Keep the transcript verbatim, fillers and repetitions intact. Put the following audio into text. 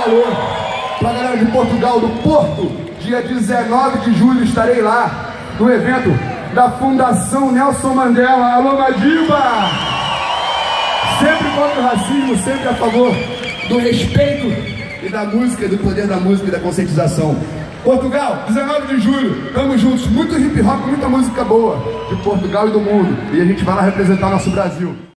alô pra galera de Portugal, do Porto. Dia dezenove de julho estarei lá no evento da Fundação Nelson Mandela. Alô, Madiba! Sempre contra o racismo, sempre a favor do respeito e da música, do poder da música e da conscientização. Portugal, dezenove de julho, tamo juntos. Muito hip hop, muita música boa de Portugal e do mundo. E a gente vai lá representar nosso Brasil.